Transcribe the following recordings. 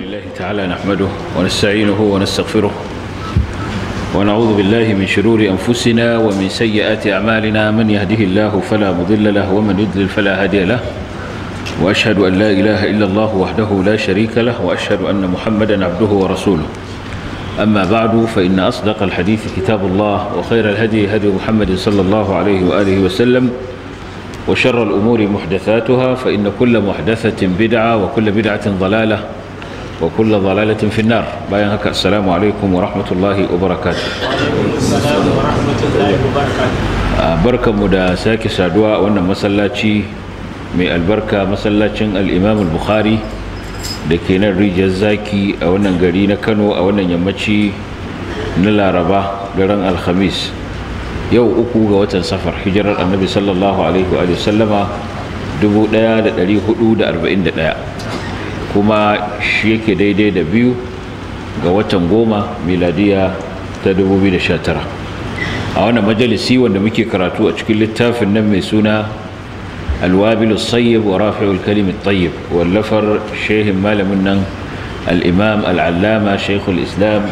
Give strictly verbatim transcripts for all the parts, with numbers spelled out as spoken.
لله تعالى نحمده ونستعينه ونستغفره ونعوذ بالله من شرور أنفسنا ومن سيئات أعمالنا. من يهده الله فلا مضل له ومن يضلل فلا هادي له، وأشهد أن لا إله إلا الله وحده لا شريك له، وأشهد أن محمدا عبده ورسوله. أما بعد، فإن أصدق الحديث كتاب الله، وخير الهدي هدي محمد صلى الله عليه وآله وسلم، وشر الأمور محدثاتها، فإن كل محدثة بدعة وكل بدعة ضلالة وكل ضلالة في النار. بايعك السلام عليكم ورحمة الله وبركاته. السلام ورحمة الله وبركاته. بركة مدى ساكي سادوا وانا مسلاتي من البركة مسلاتين الإمام البخاري لكينا الرجال زاكي وانا نقرينا كانوا وانا يمتشي نلا ربا لرن الخميس يو uku ga watan safar hijirar annabi sallallahu alaihi wa sallama dubu ɗaya da ɗari hudu da arba'in da ɗaya, kuma shi yake daidai da biyu ga watan goma miladiya ta dubu biyu da sha tara. A wannan majalisi wanda muke karatu a cikin littafin nan mai suna alwabilu sayyib wa rafi'ul kalim at-tayyib, wallafar shehin malamin nan al-imam al-allama shaykhul islam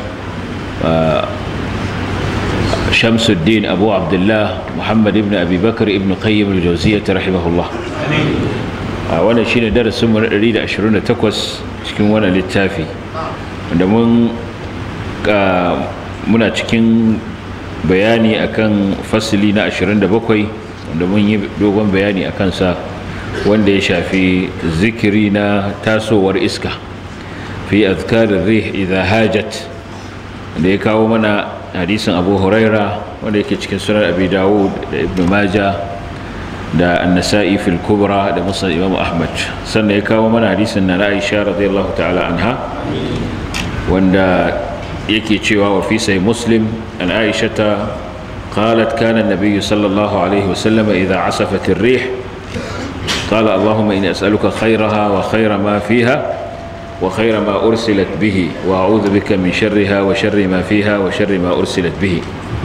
Shamsuddin Abu Abdullah Muhammad ibn Abi Bakr ibn Qayyim al-Jawziyyah rahimahullah. Wannan shine darasin mu na ɗari da ashirin da takwas cikin wannan littafi, wanda mun muna cikin bayani akan fasili na ashirin da bakwai, wanda mun yi dogon bayani akan sa, wanda ya shafi zikiri na tasowar iska fi azkar ar-rih idha hajat, da ya kawo mana hadisin Abu Huraira wanda yake cikin sunan Abi Dawud da Ibn Majah da An-Nasa'i fil Kubra da Musnad Imam Ahmad. Sannan ya kawo mana hadisin na Aisha radiyallahu ta'ala anha wanda yake cewa wa fi sahih Muslim an Aisha qalat kana an-nabiy sallallahu alayhi wa sallam idha asafat ar-rih qala Allahumma inni as'aluka khayraha wa khayra ma fiha وخير ما أرسلت به وأعوذ بك من شرها وشر ما فيها وشر ما أرسلت به.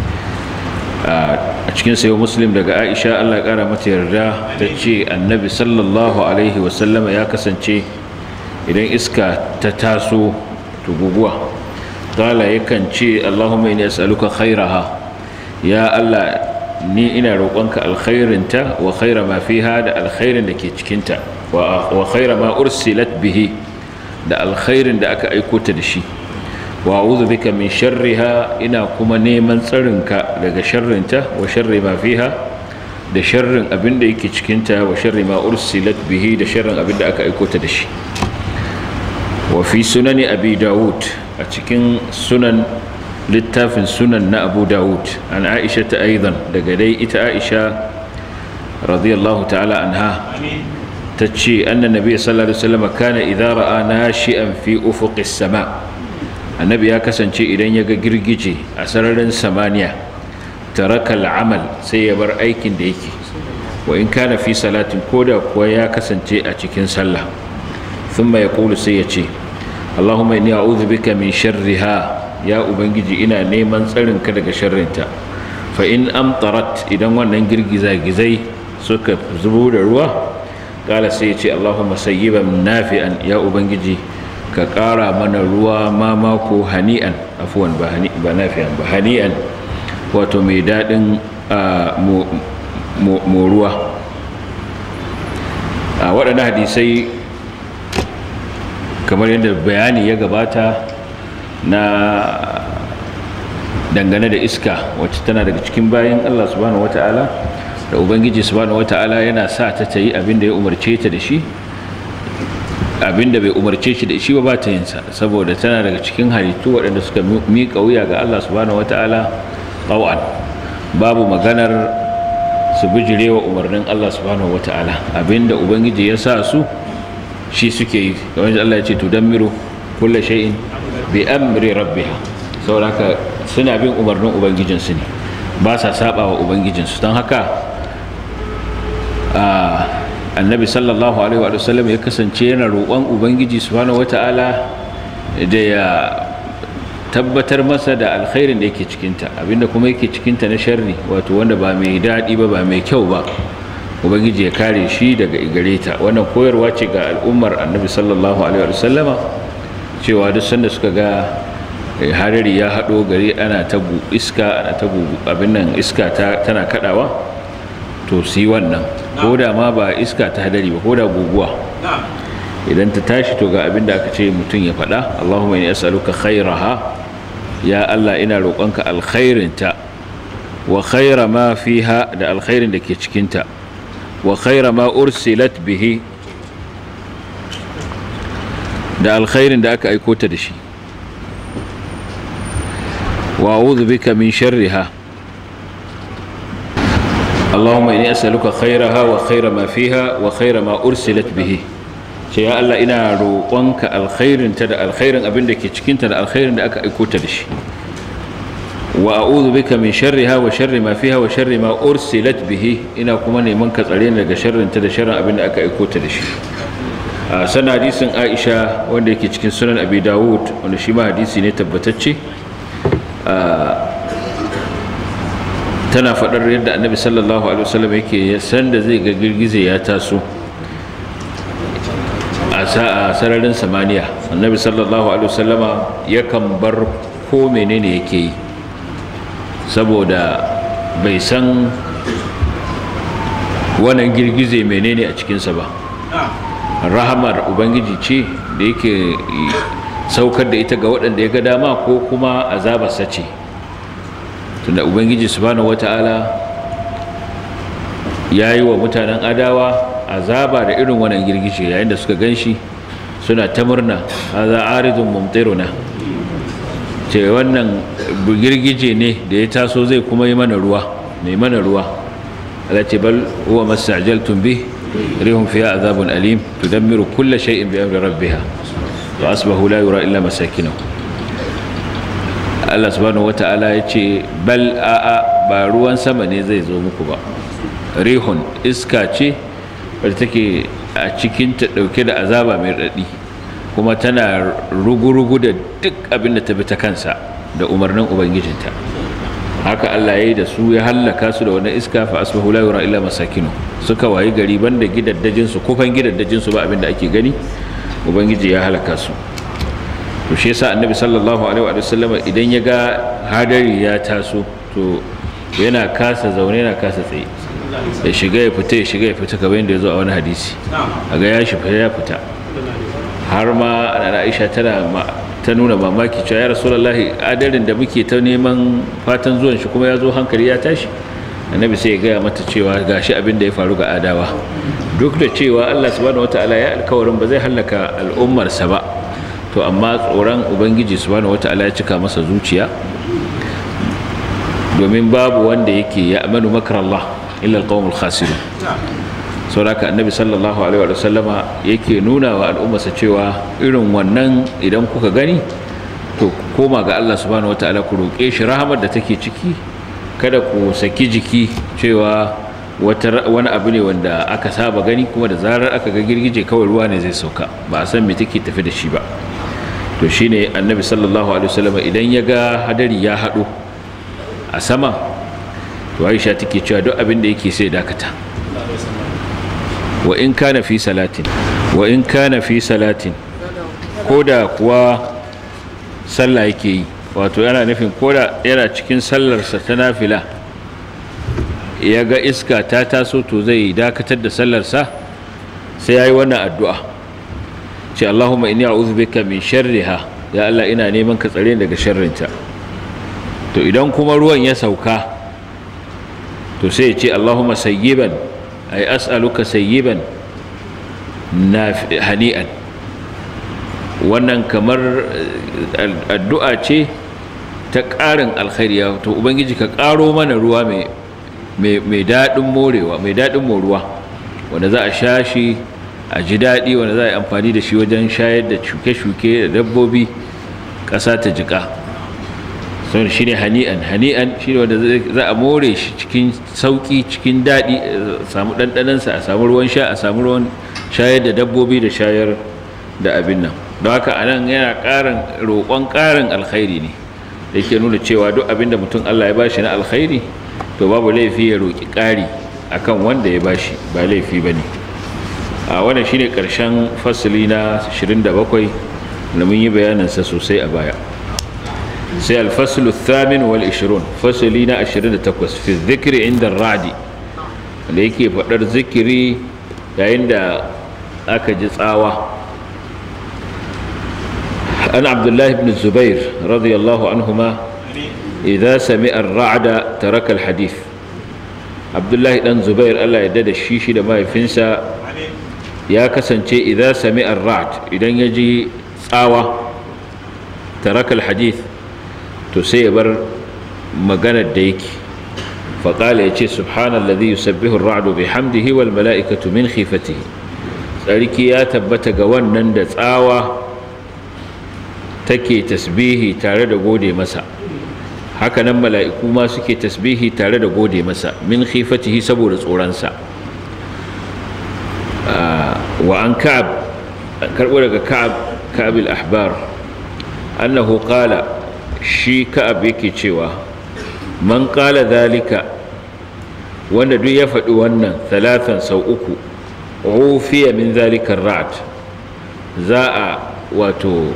أشكين سيو مسلم لقى عائشة الله قال متيرجاه تشي النبي صلى الله عليه وسلم يا كسنشي إذن إسكا تتاسو تبوبوا قال يكن شي اللهم إني أسألك خيرها يا الله ni ina roƙonka alkhairinta wa khaira ma fiha da alkhairin da ke cikinta wa khaira ma ursilat bihi da alkhairin da aka aiko ta da shi, wa a'udhu bika min sharriha ina kuma neman tsarinka daga sharrinta wa sharri ma fiha da sharrin abin da yake cikinta wa sharri ma ursilat bihi da sharrin abin da aka aiko ta da shi. Wa fi sunani Abi Dawud, a cikin sunan littafin sunan na Abu Dawud, an Aisha ta aidan daga dai ita Aisha radiyallahu ta'ala anha تتشي أن النبي صلى الله عليه وسلم كان إذا رأى ناشئا في أفق السماء، النبي يكسن شيء إذن يقى جرجي أسرر سمانية ترك العمل سيبر أيكن ديكي وإن كان في صلاة كودا ويا كسن شيء أتكن صلى، ثم يقول سيتشي اللهم إني أعوذ بك من شرها يا أبنجي إنا نيمان سرن كدك شرنتا، فإن أمطرت إذن ونن جرجي زي سكب زبود الروح قال سيتي اللهم سيبا نافعا يا أبنجي كقارا من الروا ما ماكو هنيئا عفوا بنافعا بهنيئا وتميداد مروا. waɗannan hadisai kamar yadda bayani ya gabata na dangane da iska wacce tana daga cikin bayan Allah subhanahu wata'ala da ubangiji subhanahu wata'ala yana sa ta ta yi abin da ya umarce ta da shi, abin da bai umarce shi da shi ba ba ta yin sa, saboda tana daga cikin halittu waɗanda suka miƙa wuya ga Allah subhanahu wata'ala taw'an, babu maganar su bijirewa umarnin Allah subhanahu wata'ala. Abin da ubangiji ya sa su shi suke yi, kamar Allah ya ce tudammiru kulla shay'in bi amri rabbiha, saboda haka suna bin umarnin ubangijinsu ne, ba sa saba wa ubangijinsu. don haka annabi sallallahu alaihi wa sallam ya kasance yana roƙon ubangiji subhanahu wata'ala da ya tabbatar masa da alkhairin da yake cikinta, abinda kuma yake cikinta na sharri, wato wanda ba mai daɗi ba ba mai kyau ba, ubangiji ya kare shi daga gare ta. Wannan koyarwa ce ga al'ummar annabi sallallahu alaihi wa sallama cewa duk sanda suka ga hadari ya haɗo gari ana ta iska ana ta abin nan iska tana kaɗawa to su yi wannan ko da ma ba iska ta hadari ba ko da guguwa idan ta tashi to ga abin da aka ce mutum ya faɗa Allahumma inni as'aluka khairaha ya Allah ina roƙonka alkhairinta wa khaira ma fiha da alkhairin da ke cikinta wa khaira ma ursilat bihi da alkhairin da aka aiko ta da shi wa a'udhu bika min sharriha Allahumma inni as'aluka khairaha wa khaira ma fiha wa khaira ma ursilat bihi ce ya Allah ina roƙonka alkhairinta da alkhairin abin da ke cikinta da alkhairin da aka aiko ta da shi wa a'udhu bika min sharriha wa sharri ma fiha wa sharri ma ursilat bihi ina kuma neman ka tsare ni daga sharrinta da sharrin abin da aka aiko ta da shi a sanan hadisin Aisha wanda yake cikin sunan Abi Dawud wanda shi ma hadisi ne tabbatacce tana faɗar yadda Annabi sallallahu alaihi wasallam yake san da zai ga girgize ya taso a sararin samaniya Annabi sallallahu alaihi wasallama yakan bar ko menene yake yi saboda bai san wannan girgize menene a cikinsa ba rahamar ubangiji ce da yake saukar da ita ga waɗanda ya ga dama ko kuma azabarsa ce tunda ubangiji subhanahu wata'ala ya yi wa mutanen adawa azaba da irin wannan girgije yayin da suka ganshi suna ta murna hadha aridun mumtiruna ce wannan girgije ne da ya taso zai kuma yi mana ruwa mai mana ruwa Allah ce bal huwa mastajaltum bih rihum fiha azabun alim tudammiru kulla shay'in bi amri rabbiha wa asbahu la yura illa masakinuh Allah subhanahu wata'ala ya ce bal a'a ba ruwan sama ne zai zo muku ba rihun iska ce wadda take a cikin ta dauke da azaba mai raɗaɗi kuma tana rugu-rugu da duk abin da ta bi ta kansa da umarnin ubangijinta haka Allah ya yi da su ya hallaka su da wannan iska fa asbahu la yura illa masakinu suka wayi gari banda gidaddajin su kufan gidaddajin su ba abin da ake gani ubangiji ya halaka su to shi yasa annabi sallallahu alaihi wa sallam idan ya ga hadari ya taso to yana kasa zaune yana kasa tsaye ya shiga ya fita ya shiga ya fita kamar yadda ya zo a wani hadisi aga ya shi ya fita har ma Aisha tana ta nuna mamaki cewa ya Rasulullahi adarin da muke ta neman fatan zuwan shi kuma ya zo hankali ya tashi annabi sai ya gaya mata cewa gashi abin da ya faru ga adawa duk da cewa Allah subhanahu wataala ya alkawarin ba zai halaka al'ummarsa ba to amma tsoron ubangiji subhanahu wataala ya cika masa zuciya domin babu wanda yake ya amanu makrallah illa alqawmul khasirun sauraka annabi sallallahu alaihi wa sallama yake nuna wa al'ummarsa cewa irin wannan idan kuka gani to koma ga Allah subhanahu wataala ku roke shi rahamar da take ciki kada ku saki jiki cewa wata wani abu ne wanda aka saba gani kuma da zarar aka ga girgije kawai ruwa ne zai sauka ba a san me take tafi da shi ba to shine annabi sallallahu alaihi wa sallama idan ya ga hadari ya hado a sama to Aisha take cewa duk abin da yake sai dakata wa in kana fi salatin wa in kana fi salatin koda kuwa sallah yake yi wato yana nufin koda yana cikin sallarsa ta nafila ya ga iska ta taso to zai dakatar da sallarsa sai yayi wannan addu'a ce Allahumma inni a'udhu bika min sharriha ya Allah ina neman ka tsare daga sharrinta to idan kuma ruwan ya sauka to sai ya ce Allahumma sayyiban ay as'aluka sayyiban hani'an wannan kamar addu'a ce ta ƙarin alkhairi to ubangiji ka ƙaro mana ruwa mai mai daɗin morewa mai daɗin moruwa wanda za a sha shi a ji daɗi wanda za a yi amfani da shi wajen shayar da shuke-shuke da dabbobi ƙasa ta jiƙa sau shi ne hani'an hani'an shi ne wanda za a more shi cikin sauƙi cikin daɗi a samu ɗanɗanansa a samu ruwan sha a samu ruwan shayar da dabbobi da shayar da abin nan don haka a nan yana ƙarin roƙon ƙarin alkhairi ne da yake nuna cewa duk abin da mutum Allah ya bashi na alkhairi to babu laifi ya roƙi ƙari akan wanda ya bashi ba laifi ba ne a wannan shine ƙarshen fasali na ashirin da bakwai da mun yi bayaninsa sosai a baya. sai alfaslu thamin wal ishirun, fasali na ashirin da takwas fi zikri inda ra'di, da yake faɗar zikiri yayin da aka ji tsawa. an abdullahi ibn zubair radiyallahu anhuma idza sami'a ar-ra'da taraka al-hadith. abdullahi dan zubair Allah ya dada shi shi da mahaifinsa ya kasance idza sami'a ar-ra'd, idan ya ji tsawa taraka al-hadith, to sai ya bar maganar da yake. faƙala ya ce subhanalladhi yusabbihu ar-ra'du bihamdihi wal mala'ikatu min khifatihi. tsarki ya tabbata ga wannan da tsawa take tasbihi tare da gode masa, hakanan mala'iku ma suke tasbihi tare da gode masa, min khifatihi saboda tsoronsa. wa an ka'ab, karɓo daga ka'ab ka'ab al-ahbar annahu qala, shi ka'ab yake cewa man qala dhalika, wanda duk ya faɗi wannan talatan sau uku, ufiya min dhalika ar-ra'd, za a wato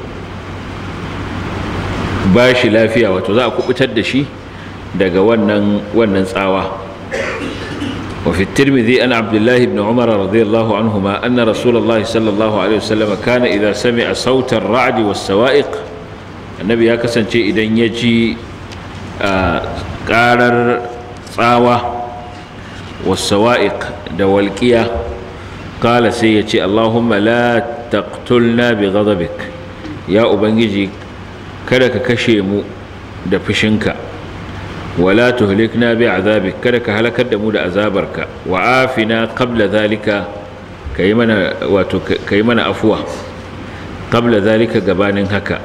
bashi lafiya, wato za a kubutar da shi daga wannan wannan tsawa. wa fi tirmidhi an abdullah ibn umar radiyallahu anhuma anna rasulullah sallallahu alaihi wasallam kana idha sami'a sautar ar-ra'd was-sawa'iq, annabi ya kasance idan ya ji karar tsawa was-sawa'iq da walqiya, kala sai ya ce allahumma la taqtulna bi ghadabik, ya ubangiji kada ka kashe mu da fushinka, wala tuhlikna bi azabik, kada ka halakar da mu da azabarka, wa afina qabla zalika, kai mana wato kai mana afuwa qabla zalika, gabanin haka.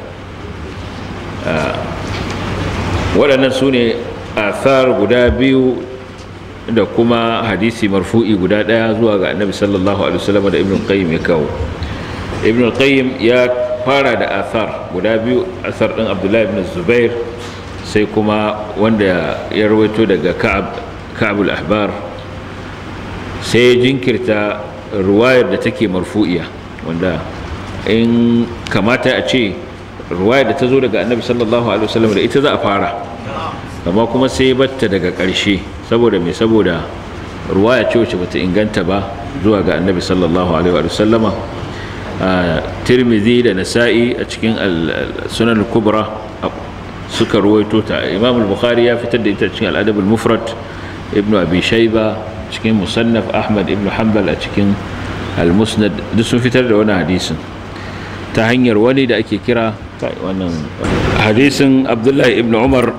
waɗannan su ne athar guda biyu da kuma hadisi marfu'i guda ɗaya zuwa ga annabi sallallahu alaihi wasallam da ibn qayyim ya kawo. ibn qayyim ya fara da athar guda biyu, athar ɗin abdullahi ibn zubair, sai kuma wanda ya rawaito daga ka'ab ka'ab al-ahbar, sai ya jinkirta ruwayar da take marfu'iya, wanda in kamata a ce ruwayar da ta zo daga annabi sallallahu alaihi wasallam da ita za a fara, amma kuma sai ya batta daga ƙarshe saboda me saboda ruwaya ce wacce bata inganta ba zuwa ga annabi sallallahu alaihi wasallama. Tirmidhi da Nasa'i a cikin Sunan al-Kubra suka ruwaito ta, Imam al-Bukhari ya fitar da ita cikin al-Adab al-Mufrad, Ibn Abi Shayba cikin Musannaf, Ahmad ibn Hanbal a cikin al-Musnad, duk sun fitar da wannan hadisin ta hanyar wani da ake kira wannan hadisin Abdullahi ibn Umar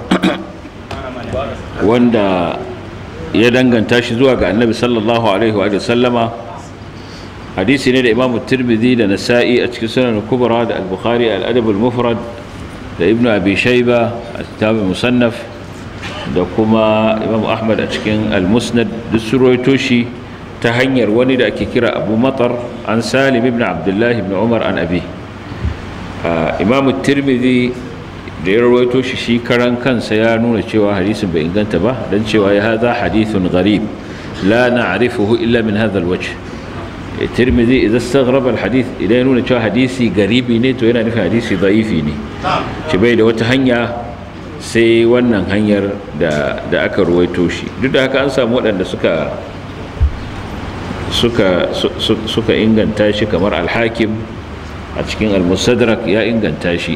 wanda ya danganta shi zuwa ga Annabi sallallahu alaihi wa sallama. hadisi ne da Imam Tirmidhi da Nasa'i a cikin Sunan al-Kubra, da al-Bukhari al-Adab al-Mufrad, da Ibn Abi Shayba a kitab al-Musannaf, da kuma Imam Ahmad a cikin al-Musnad, duk su rawaito shi ta hanyar wani da ake kira Abu Matar an Salim ibn Abdullah ibn Umar an abi. Imam Tirmidhi da ya rawaito shi shi karan kansa ya nuna cewa hadisin bai inganta ba, dan cewa ya hadha hadithun gharib la na'rifuhu illa min hadha al-wajh. Tirmidhi idan istaghraba al-hadith, idan ya nuna cewa hadisi garibi ne to yana nufin hadisi da'ifi ne, ci bai da wata hanya sai wannan hanyar da da aka ruwaito shi. Duk da haka an samu waɗanda suka suka suka inganta shi, kamar al-Hakim a cikin al-Mustadrak ya inganta shi,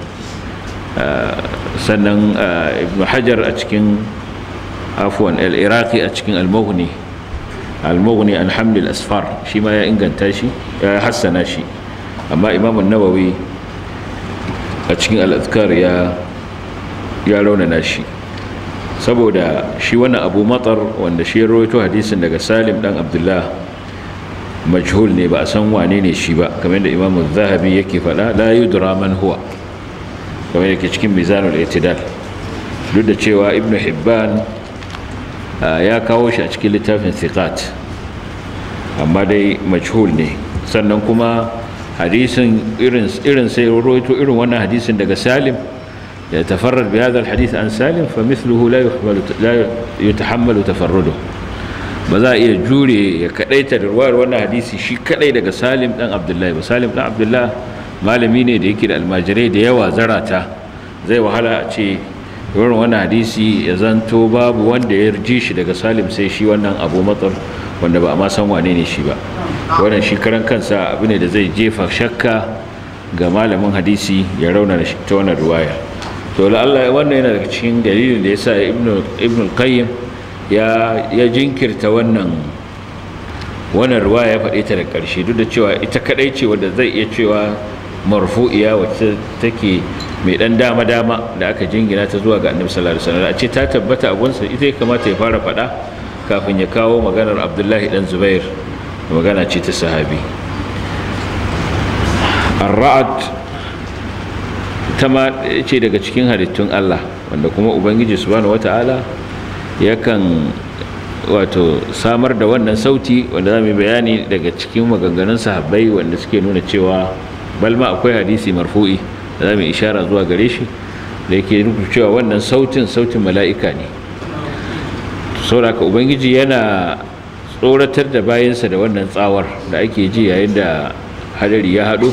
sannan Ibn Hajar a cikin afwan al-Iraqi a cikin al-Mughni al-Mughni an Hamd al-Asfar shi ma ya inganta shi, ya hassana shi. amma Imam an-Nawawi a cikin al-Adhkar ya ya raunana shi, saboda shi wannan Abu Matar wanda shi ya rawaito hadisin daga Salim dan Abdullah majhul ne, ba a san wane ne shi ba, kamar da Imam az-Zahabi yake faɗa, la yudra man huwa, kamar yake cikin Mizanul I'tidal. duk da cewa Ibn Hibban ya kawo shi a cikin littafin Thiqat, amma dai majhul ne. sannan kuma hadisin irin irin sai rawaito irin wannan hadisin daga Salim, ya tafarrad bi hadha al-hadith an Salim, fa mithluhu la yuhmalu la yutahammalu tafarrudu, ba za a iya jure ya kadaita da ruwayar wannan hadisi shi kadai daga Salim dan Abdullahi ba. Salim dan Abdullah malami ne da yake da almajirai da yawa zarata, zai wahala a ce wurin wannan hadisi ya zanto babu wanda ya ji shi daga Salim sai shi wannan Abu Matar, wanda ba a ma san wane ne shi ba. Wannan shi karan kansa abu ne da zai jefa shakka ga malamin hadisi ya rauna da shi ta wannan riwaya. To Allah wannan yana daga cikin dalilin da yasa Ibn Ibn Qayyim ya ya jinkirta wannan wannan riwaya ya faɗe ta da ƙarshe, duk da cewa ita kadai ce wanda zai iya cewa marfu'iya wacce take mai dan dama dama da aka jingina ta zuwa ga Annabi sallallahu alaihi wasallam. A ce ta tabbata abunsa ita ya kamata ya fara faɗa kafin ya kawo maganar Abdullahi dan Zubair, magana ce ta sahabi. Ar-ra'd tama ce daga cikin halittun Allah, wanda kuma Ubangiji subhanahu wata'ala yakan wato samar da wannan sauti wanda zamu bayani daga cikin maganganun sahabbai wanda suke nuna cewa balma akwai hadisi marfu'i da zamu ishara zuwa gare shi da yake nuna cewa wannan sautin sautin mala'ika ne. Saboda Ubangiji yana tsoratar da bayansa da wannan tsawar da ake ji yayin da hadari ya haɗu.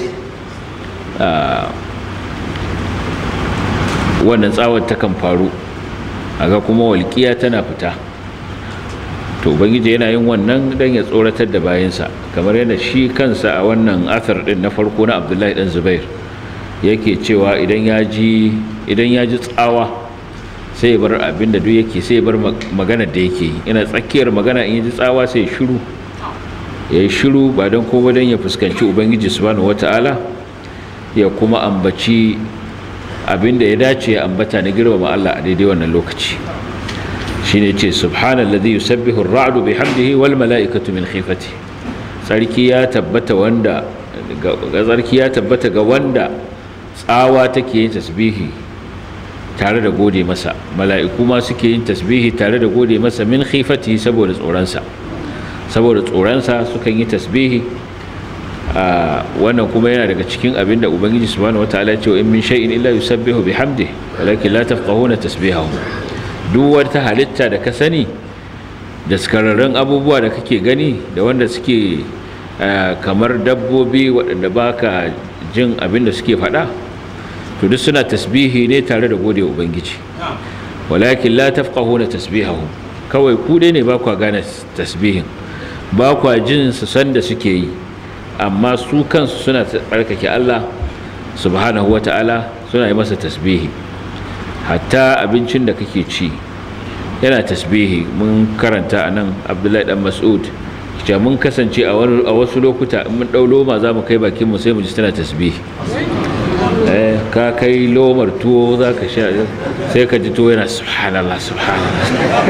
Wannan tsawar ta kan faru aga kuma walƙiya tana fita, to Ubangiji yana yin wannan don ya tsoratar da bayansa, kamar yadda shi kansa a wannan athar din na farko na Abdullahi dan Zubair yake cewa idan ya ji idan ya ji tsawa sai ya bar abin da duk yake, sai ya bar magana da yake yi. Yana tsakiyar magana in ya ji tsawa sai ya shiru ya yi shiru ba don kuma don ya fuskanci Ubangiji subhanahu wata'ala ya kuma ambaci abin da ya dace ya ambata na girmama Allah a daidai wannan lokaci. Shine ce subhanallazi yusabbihu ar-ra'du bihamdihi wal mala'ikatu min khifati. Sarki ya tabbata wanda ga sarki ya tabbata ga wanda tsawa take yin tasbihi tare da gode masa, mala'iku ma suke yin tasbihi tare da gode masa min khifati saboda tsoronsa saboda tsoronsa sukan yi tasbihi. Wannan kuma yana daga cikin abin da Ubangiji subhanahu wataala ya ce wa in min shay'in illa yusabbihu bihamdihi walakin la tafqahuna tasbihahu. Duk wata halitta da ka sani da skararren abubuwa da kake gani da wanda suke kamar dabbobi waɗanda baka jin abin da suke faɗa, to duk suna tasbihi ne tare da gode wa Ubangiji. Walakin la tafqahuna tasbihahum, kawai ku dai ne ba ku gane tasbihin, ba ku jin su san da suke yi, amma su kansu suna tsarkake Allah subhanahu wata'ala, suna yi masa tasbihi. Hatta abincin da kake ci yana tasbihi. Mun karanta anan Abdullahi dan Mas'ud cewa mun kasance a wasu lokuta in mun dau loma za mu kai bakin mu sai mu ji tana tasbihi. Eh ka kai lomar tuwo za ka sha sai ka ji tuwo yana subhanallah subhanallah.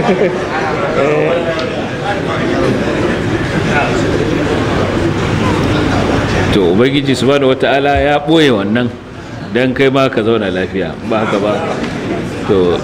To Ubangiji subhanahu wata'ala ya boye wannan dan kai ma ka zauna lafiya, ba haka ba to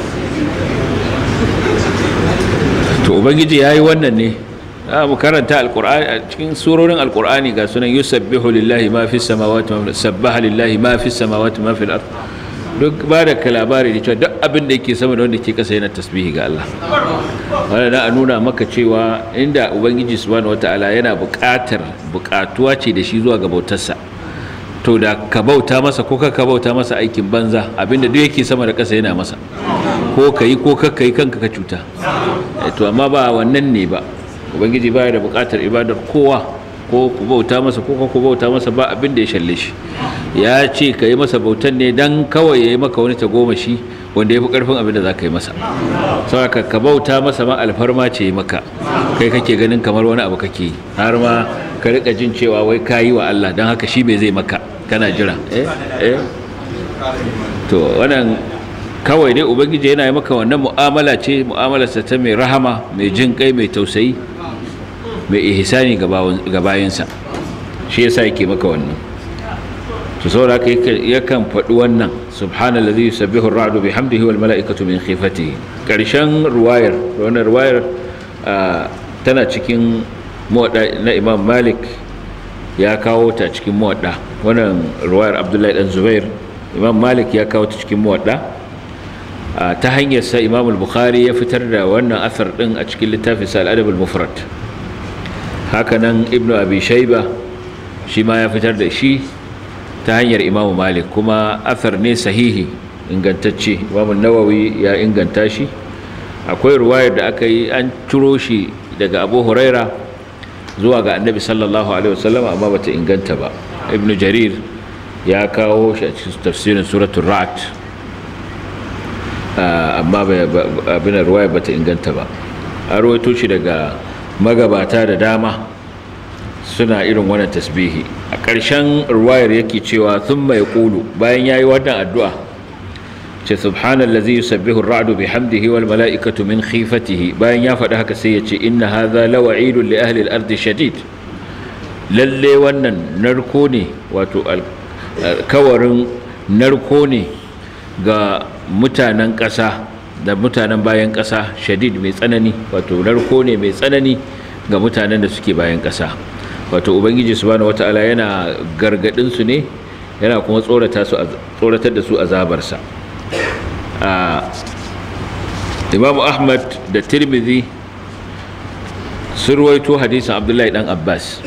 to Ubangiji yayi wannan ne. Mu karanta alqur'ani a cikin surorin alqur'ani ga sunan yusabbihu lillahi ma fis samawati wa sabbaha lillahi ma fis samawati ma fil ard. Duk ba da labari da cewa duk abin da yake sama da wanda ke kasa yana tasbihi ga Allah. Wannan na nuna maka cewa inda Ubangiji subhanahu wataala yana buƙatar buƙatuwa ce da shi zuwa ga bautarsa, to da ka bauta masa ko ka bauta masa aikin banza, abinda duk yake sama da ƙasa yana masa, ko kai ko ka kai kanka ka cuta. To amma ba wannan ne ba. Ubangiji baya da buƙatar ibadar kowa, ko ku bauta masa ko ku bauta masa, ba abin da ya shalle shi. Ya ce ka yi masa bautan ne dan kawai ya yi maka wani tagomashi wanda ya fi ƙarfin abin da za ka yi masa. Saboda ka bauta masa ma alfarma ce maka, kai kake ganin kamar wani abu kake yi, har ma ka riƙa jin cewa wai ka yi wa Allah don haka shi bai zai maka, kana jira. Eh eh to wannan kawai dai Ubangiji yana yi maka wannan mu'amala ce, mu'amalarsa ta mai rahama, mai jin kai, mai tausayi, mai ihsani ga bayansa, shi yasa yake maka wannan. to saboda haka yakan faɗi wannan subhanallazi yusabbihu ar-ra'du bihamdihi wal mala'ikatu min khifatihi. Karshen ruwayar wannan ruwayar tana cikin muwadda na Imam Malik, ya kawo ta cikin muwadda. Wannan ruwayar Abdullahi dan Zubair Imam Malik ya kawo ta cikin muwadda ta hanyar sa. Imam al-Bukhari ya fitar da wannan asar din a cikin littafin sa al-Adab al-Mufrad. Hakanan Ibn Abi Shayba shi ma ya fitar da shi ta hanyar imamu malik kuma athar ne sahihi ingantacce. imamu nawawi ya inganta shi. akwai ruwayar da aka yi an ciro shi daga abu huraira zuwa ga annabi sallallahu alaihi wasallam amma bata inganta ba. ibnu jarir ya kawo shi a cikin tafsirin suratul ra'd amma abin ruwayar bata inganta ba. an rawaito shi daga magabata da dama suna irin wannan tasbihi. a ƙarshen ruwayar yake cewa thumma yaqulu, bayan yayi wannan addu'a ce subhanallazi yusabbihu ar-ra'du bihamdihi wal mala'ikatu min khifatihi. bayan ya faɗi haka sai ya ce inna hadha lawa'idun li ahli al-ardi shadid, lalle wannan narko ne, wato kawarin narko ne ga mutanen ƙasa da mutanen bayan ƙasa, shadid mai tsanani, wato narko ne mai tsanani ga mutanen da suke bayan ƙasa. wato ubangiji subhanahu wataala yana gargadin su ne, yana kuma tsorata su tsoratar da su azabarsa. Imam Ahmad da Tirmidhi sun ruwaito hadisin Abdullahi dan Abbas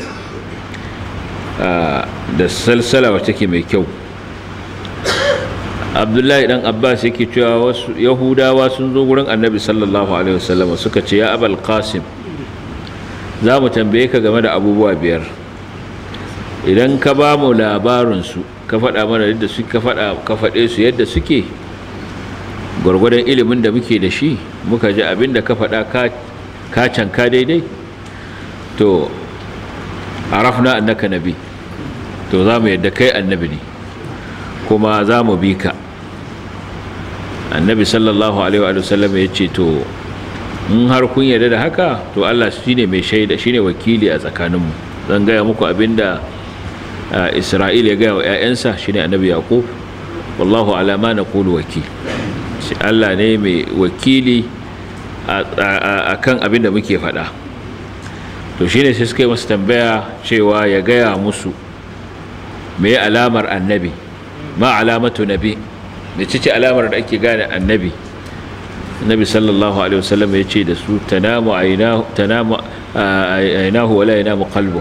da salsala wacce take mai kyau. Abdullahi dan Abbas yake cewa wasu Yahudawa sun zo gurin Annabi sallallahu alaihi wasallam suka ce, ya Abul Qasim, za mu tambaye ka game da abubuwa biyar, idan ka ba mu labarinsu ka faɗa mana yadda suke, ka faɗe su yadda suke gwargwadon ilimin da muke da shi, muka ji abin da ka faɗa ka canka daidai, to arafna annaka nabi, to za mu yadda kai annabi ne kuma za mu bi ka. Annabi sallallahu alaihi wa sallam ya ce, to in har kun yarda da haka, to Allah shine mai shaida, shine wakili a tsakaninmu. zan gaya muku abinda Isra'il ya gaya wa ƴaƴansa, shine annabi Yaqub, wallahu ala ma naqulu wakil. shi Allah ne mai wakili akan abinda muke faɗa. to shine sai suka yi masa tambaya cewa ya gaya musu me alamar annabi, ma alamatu nabi, me ce alamar da ake gane annabi. Nabi sallallahu alaihi wasallam ya ce da su, tanamu aynahu tanamu aynahu wala yanamu qalbu.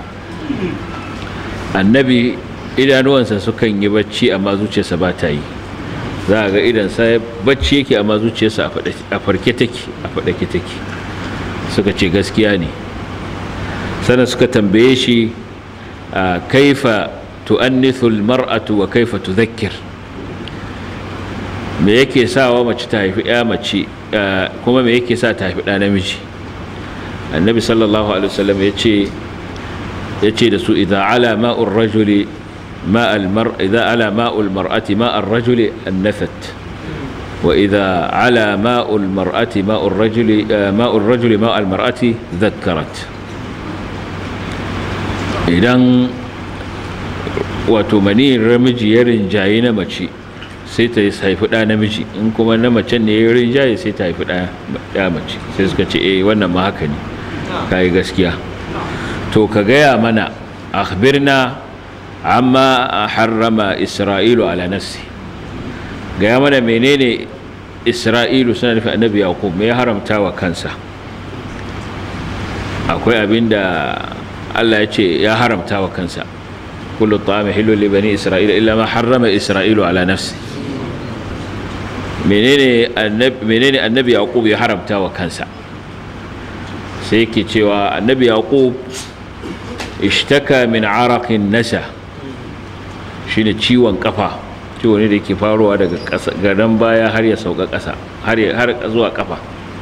Annabi idanuwansa sukan yi bacci amma zuciyarsa ba ta yi. za a ga idan sa bacci yake amma zuciyarsa a farke take, a fadake take. suka ce gaskiya ne. sannan suka tambaye shi, kaifa tu'annithu al-mar'atu wa kaifa tudhakkir, me yake sawa mace ta haifi ya mace kuma me yake sa ta haifi ɗa namiji. Annabi sallallahu alaihi wasallam yace yace da su, idza ala ma'ur rajuli ma'al mar idza ala ma'ul mar'ati ma'ar rajuli annathat, wa idza ala ma'ul mar'ati ma'ur rajuli ma'ur rajuli ma'al mar'ati dhakkarat. idan wato mani namiji ya rinjaye na mace sai ta haifi ɗa namiji, in kuma na macen ne ya rinjaye sai ta haifi ɗa mace. sai suka ce eh wannan ma haka ne, kai gaskiya. to ka gaya mana, akhbirna amma harrama Isra'ilu ala nafsi, gaya mana menene Isra'ilu, suna nufin annabi Yaqub, me ya haramta wa kansa. akwai abinda Allah ya ce ya haramta wa kansa, kullu ta'ami hillu li bani Isra'ila illa ma harrama Isra'ilu ala nafsi. menene annabi menene annabi Yaqub ya haramta wa kansa? sai yake cewa annabi Yaqub ishtaka min araqin nasa, shine ciwon kafa, ciwo ne da yake faruwa daga gadan baya har ya sauka ƙasa, har har zuwa kafa.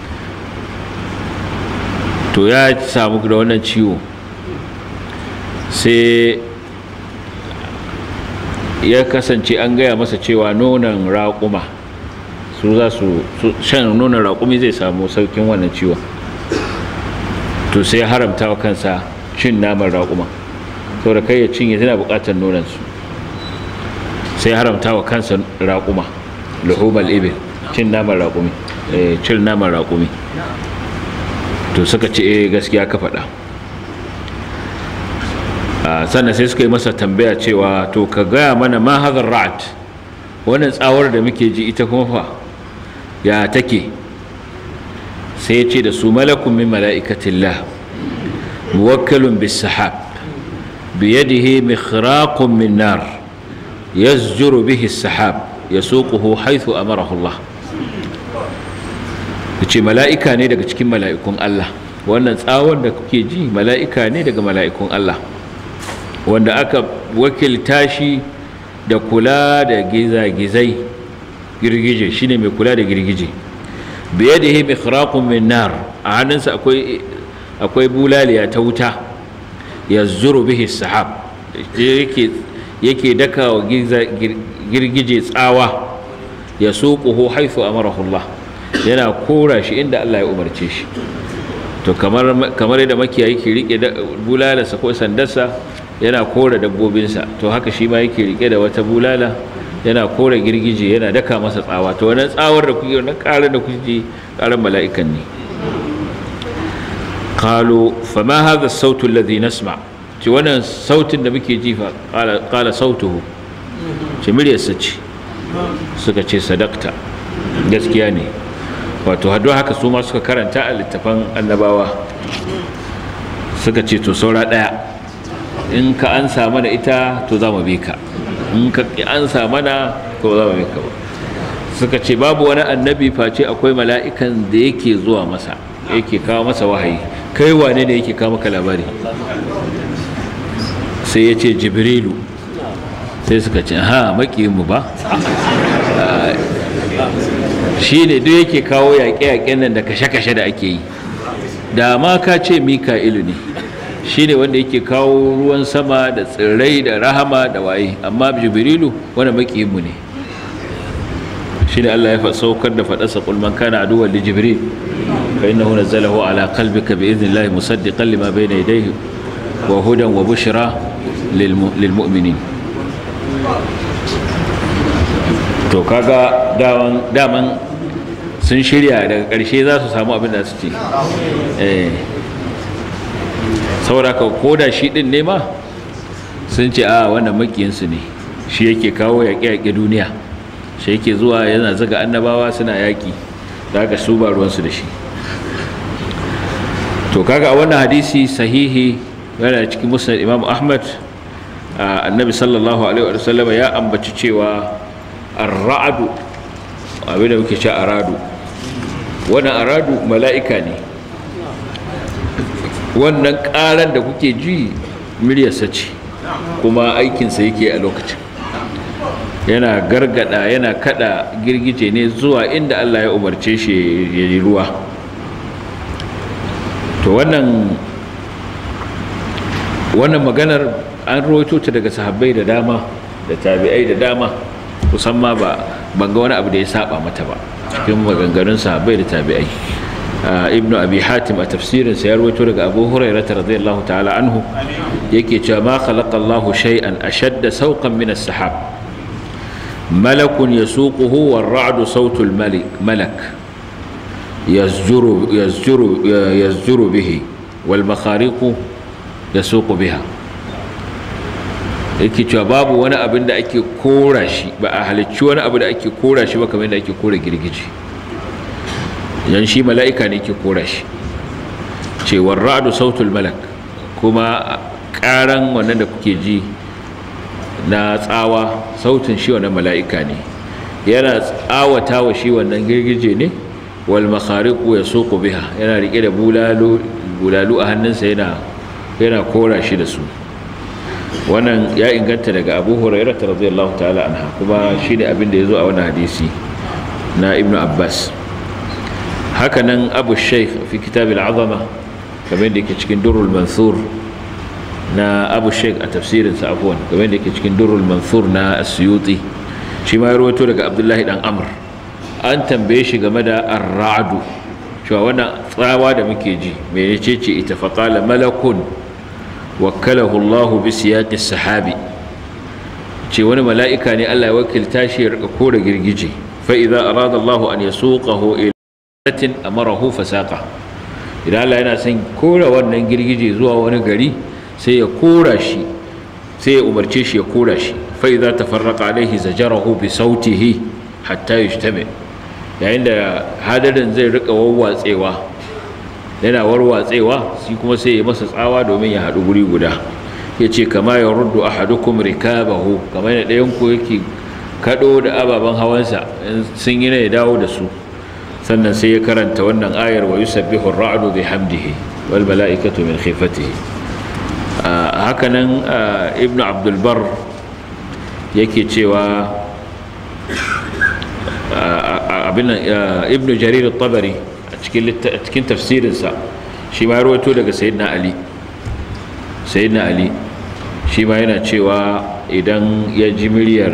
to ya samu da wannan ciwo, sai ya kasance an gaya masa cewa nonon raƙuma su za su shan nonon raƙumi zai samu saukin wannan ciwon. to sai ya haramta wa kansa cin naman raƙuma, saboda kai ya cinye tana buƙatar nonansu. sai ya haramta wa kansa raƙuma, luhumal ibil, cin naman raƙumi, cin naman raƙumi. to suka ce eh gaskiya ka faɗa. sannan sai suka yi masa tambaya cewa, to ka gaya mana ma hadha ra'd, wannan tsawar da muke ji ita kuma fa ya take. sai ya ce da su, malakun min mala'ikatillah muwakkalun bis sahab biyadihi mikhraqun min nar yazjuru bihi as-sahab yasuquhu haythu amarahu Allah. Yace mala'ika ne daga cikin mala'ikun Allah, wannan tsawon da kuke ji mala'ika ne daga mala'ikun Allah wanda aka wakilta shi da kula da gizagizai girgije, shine mai kula da girgije. biyadihi mikhraqun min nar, a hannunsa akwai akwai bulaliya ta wuta, yazuru bihi sahab, yake yake daka wa girgije tsawa, yasuquhu haythu amarahu Allah, yana kora shi inda Allah ya umarce shi. To kamar kamar yadda makiyayi ke rike da bulalarsa ko sandarsa yana kora dabbobinsa, to haka shi ma yake rike da wata bulala yana kora girgije, yana daka masa tsawa. To wannan tsawar da kuke, wannan karar da kuke, karar mala'ikan ne. qalu fama hadha as-sautu alladhi nasma', ce wannan sautin da muke ji fa, qala qala sautuhu, ce muryarsa ce. Suka ce sadaqta, gaskiya ne. Wato hado haka su ma suka karanta a littafan annabawa, suka ce to saura daya, in ka ansa mana ita to za mu bi ka, in ka ansa mana to za mu bi ka ba. Suka ce babu wani annabi face akwai mala'ikan da yake zuwa masa, yake kawo masa wahayi. Kai wane ne yake kawo maka labari? Sai ya ce Jibrilu. Sai suka ce ha, makiyinmu ba, shi ne duk yake kawo yaƙe-yaƙen nan da kashe-kashe da ake yi. Da ma ka ce Mika'ilu ne, shi ne wanda yake kawo ruwan sama da tsirrai da rahama da waye, amma Jibrilu wanda makiyinmu ne. Shi ne Allah ya saukar da faɗarsa, qul man kana aduwwan li Jibril fa innahu nazzalahu ala qalbika bi idhnillahi musaddiqan lima bayna yadayhi wa hudan wa bushra lil mu'minin. To kaga daman daman sun shirya daga ƙarshe za su samu abin da su ce. Eh, saboda ka koda shi din ne ma sun ce a wannan makiyinsu ne, shi yake kawo yaƙe-yaƙe duniya, shi yake zuwa yana zaga annabawa suna yaƙi, da haka su ba ruwansu da shi. To kaga a wannan hadisi sahihi yana cikin musnad Imam Ahmad, annabi sallallahu alaihi wa sallam ya ambaci cewa ar-ra'du, abin da muke cewa aradu, wannan aradu mala'ika ne, wannan ƙaran da kuke ji miryarsa ce, kuma aikinsa yake a lokacin, yana gargada, yana kada girgije ne zuwa inda Allah ya umarce shi ya yi ruwa. To wannan wannan maganar an rawaito ta daga sahabbai da dama da tabi'ai da dama, kusan ma ba ban ga wani abu da ya saba mata ba cikin maganganun sahabbai da tabi'ai. Ibnu Abi Hatim a tafsirin sa ya rawaito daga Abu Hurairah radhiyallahu ta'ala anhu yake cewa ma khalaqa Allahu shay'an ashadda sawqan min as-sahab, malakun yasuquhu war-ra'du sawtul malik malak yazjuru yazjuru yazjuru bihi wal makhariqu yasuqu biha. Yake cewa babu wani abin da ake kora shi, ba a halicci wani abu da ake kora shi ba kamar yadda ake kora girgije, yan shi mala'ika ne ke kora shi. Cewar ra'adu sautul malak, kuma ƙaran wannan da kuke ji na tsawa, sautin shi wannan mala'ika ne, yana tsawata wa shi wannan girgije ne. Wal makhariqu yasuqu biha, yana rike da bulalu bulalu a hannunsa, yana yana kora shi da su. Wannan ya inganta daga Abu Hurairah radhiyallahu ta'ala anha, kuma shine abin da yazo a wannan hadisi na Ibn Abbas. Haka nan Abu Shaykh fi Kitab al-Azama, kamar da yake cikin Durrul Mansur na Abu Shaykh a tafsirin sa, afwan, kamar da yake cikin Durrul Mansur na As-Suyuti, shi ma ya rawaito daga Abdullahi dan Amr. An tambaye shi game da ar-ra'du, cewa wannan tsawa da muke ji mece ce ita? Faqala malakun wakkalahu Allah bi siyaqi sahabi, ce wani mala'ika ne Allah ya wakilta shi ya rika kora girgije. Fa idza arada Allah an yasuqahu ila batin amarahu fasaqa, idan Allah yana son kora wannan girgije zuwa wani gari, sai ya kora shi, sai ya umarce shi ya kora shi. Fa idza tafarraqa alaihi zajarahu bi sautihi hatta yajtami, yayin da hadarin zai rika wawwatsewa, yana warwatsewa, shi kuma sai ya masa tsawa domin ya haɗu guri guda. yace kama yaruddu ahadukum rikabahu kamar da ɗayan ku yake kado da ababen hawansa sun yi ne ya dawo da su. sannan sai ya karanta wannan ayar wa yusabbihu ar-ra'du bihamdihi wal mala'ikatu min khifatihi. hakanan ibnu abdul bar yake cewa abin ibnu jarir at-tabari a cikin cikin tafsirinsa shi ma rawaito daga sayyidina ali sayyidina ali shi ma yana cewa idan ya ji miliyar